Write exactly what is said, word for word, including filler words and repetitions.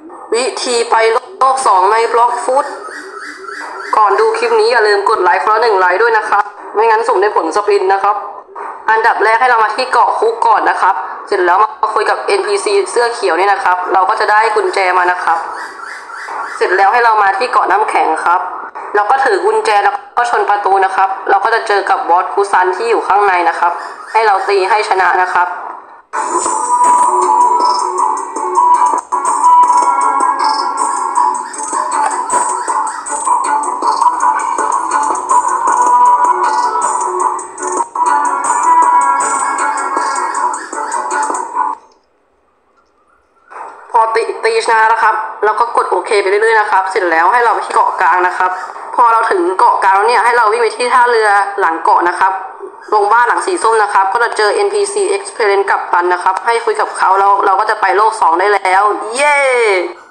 วิธีไปโลกสองในบล็อกฟุตก่อนดูคลิปนี้อย่าลืมกดไลค์คนละหนึ่งไลค์ด้วยนะครับไม่งั้นสุ่มได้ผลสปินนะครับอันดับแรกให้เรามาที่เกาะคุกก่อนนะครับเสร็จแล้วมาคุยกับ เอ็น พี ซี เสื้อเขียวนี่นะครับเราก็จะได้กุญแจมานะครับเสร็จแล้วให้เรามาที่เกาะน้ำแข็งครับเราก็ถือกุญแจแล้วก็ชนประตูนะครับเราก็จะเจอกับบอสคูซันที่อยู่ข้างในนะครับให้เราตีให้ชนะนะครับพอตีตีชนะแล้วครับเราก็กดโอเคไปเรื่อยๆนะครับเสร็จแล้วให้เราไปที่เกาะกลางนะครับพอเราถึงเกาะกลางแล้วเนี่ยให้เราวิ่งไปที่ท่าเรือหลังเกาะนะครับลงบ้านหลังสีส้มนะครับก็จะเจอ เอ็น พี ซี Experience กับปันนะครับให้คุยกับเขาแล้วเราก็จะไปโลกสองได้แล้วเย้